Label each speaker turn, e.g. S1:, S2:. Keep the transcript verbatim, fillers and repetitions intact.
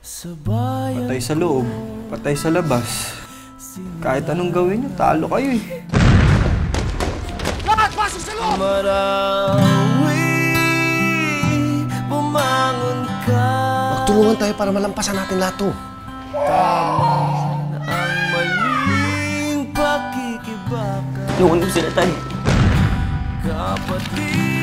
S1: Patay sa loob, patay sa labas. Kahit anong gawin niyo, talo kayo eh.
S2: Lahat pasok sa loob!
S3: Marawi, bumangon ka.
S2: Magtulungan tayo para malampasan natin lahat to.
S3: Tama ang maling pakikibaka.
S4: Iwan mo sila tayo.
S3: Kapatid.